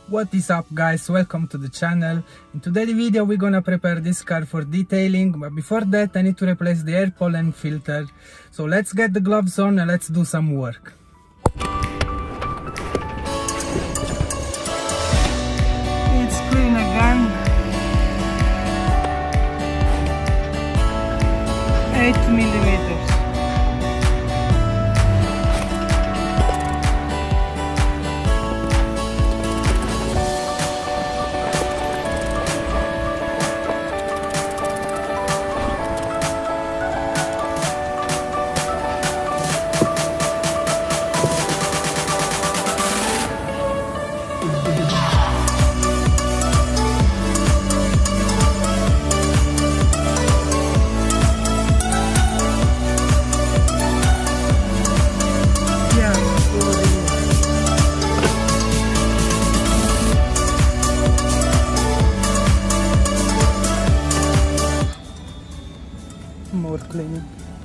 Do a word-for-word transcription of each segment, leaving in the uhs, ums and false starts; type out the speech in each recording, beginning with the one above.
What is up guys, welcome to the channel. In today's video we're gonna prepare this car for detailing, but before that I need to replace the air pollen filter. So let's get the gloves on and let's do some work. It's clean again. eight millimeters. More cleaning.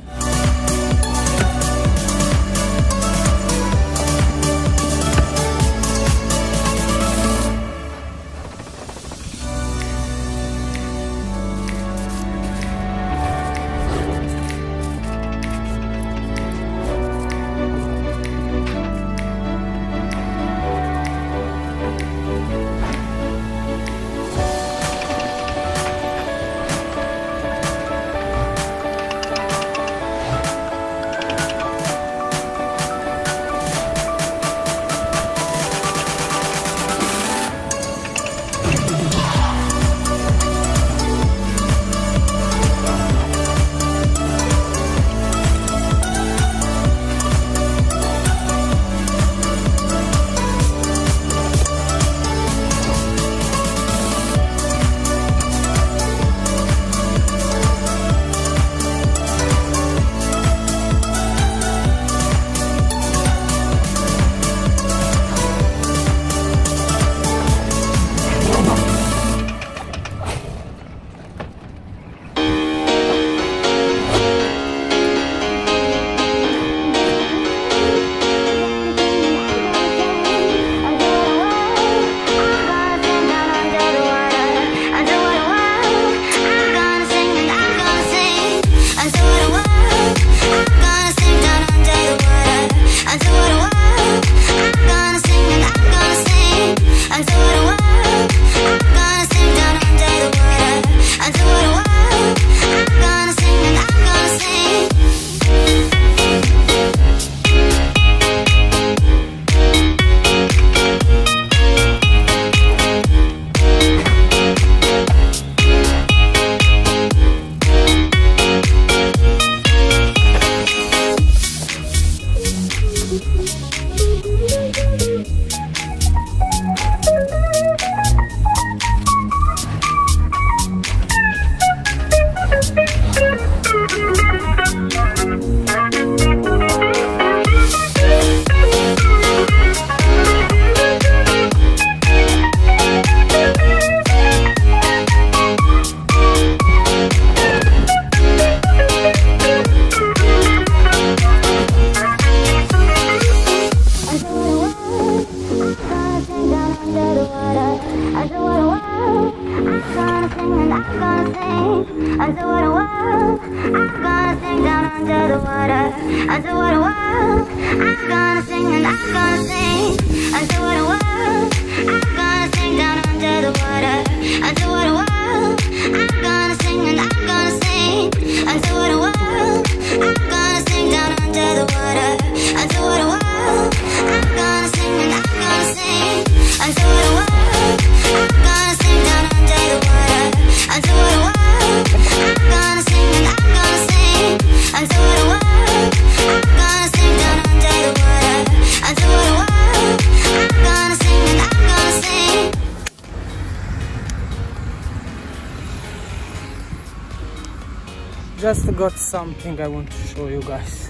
Just got something I want to show you guys.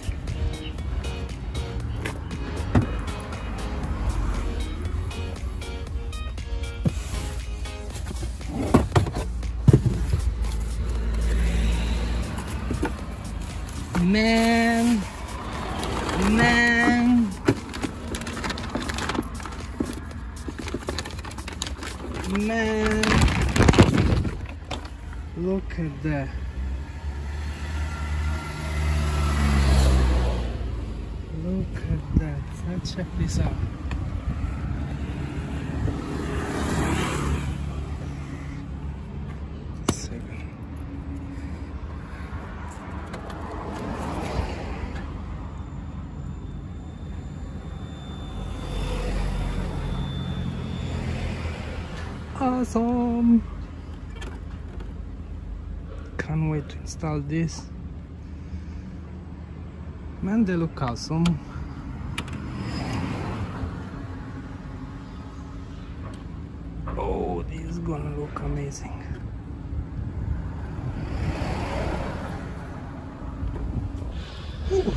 Man, man. man, look at that. Look at that. Let's check this out. Awesome! Can't wait to install this. Man, they look awesome. Oh, this is gonna look amazing. Ooh.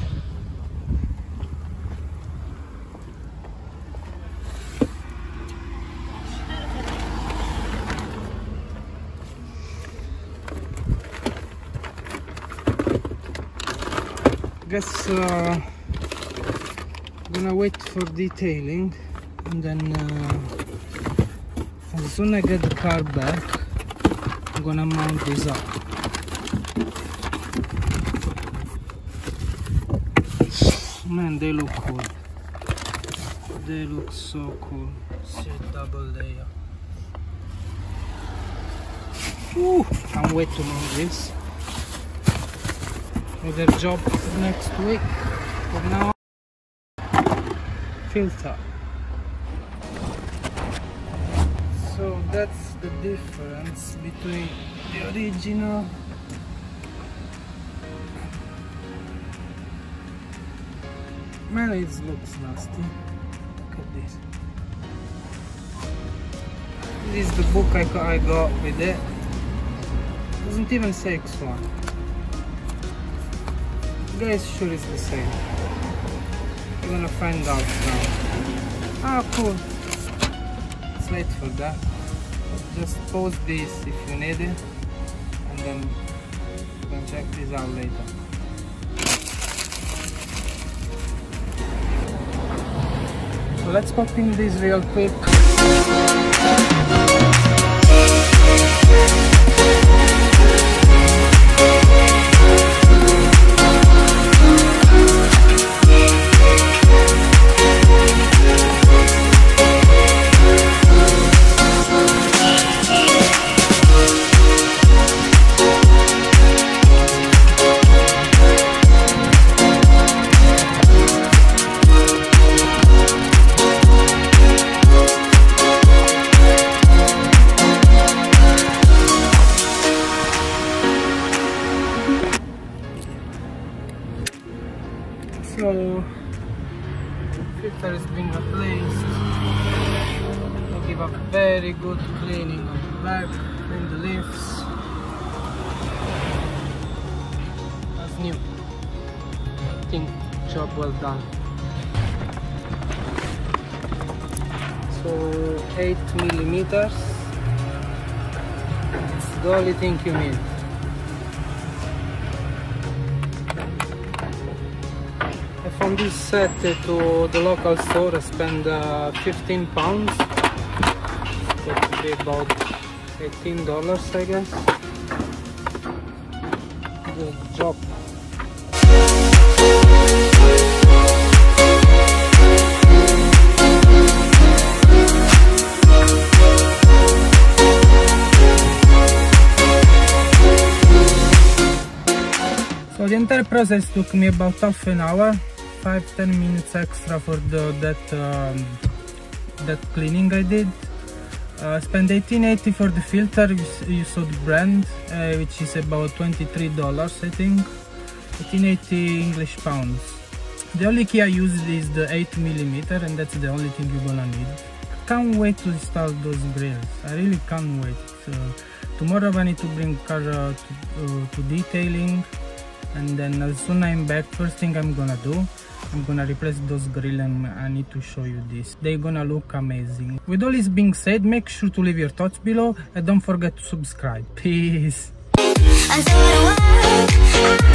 Guess uh, I'm gonna wait for detailing, and then uh, as soon as I get the car back, I'm gonna mount this up. Man, they look cool. They look so cool. See, double layer. Woo! Can't wait to mount this. Other job next week. For now, filter. So that's the difference between the original man. It looks nasty. Look at this. This is the book I got, I got with it. Doesn't even say X one. Guys, sure it's the same. We're gonna find out now. Ah, cool. It's late for that. Just pause this if you need it, and then you can check this out later. So let's pop in this real quick. So, filter is being replaced. We'll give a very good cleaning on the back, clean the lifts. That's new. I think job well done. So eight millimeters. It's the only thing you need. From this set to the local store I spent uh, fifteen pounds. That would be about eighteen dollars, I guess. Good job. So the entire process took me about half an hour. five to ten minutes extra for the that um, that cleaning I did. Uh, spent eighteen eighty for the filter. You, you saw the brand, uh, which is about twenty-three dollars, I think. eighteen eighty English pounds. The only key I used is the eight millimeter, and that's the only thing you're gonna need. Can't wait to install those grills. I really can't wait. Uh, tomorrow I need to bring car uh, to, uh, to detailing, and then as soon as I'm back, first thing I'm gonna do, I'm gonna replace those grills, and I need to show you this. They're gonna look amazing. With all this being said, make sure to leave your thoughts below and don't forget to subscribe. Peace.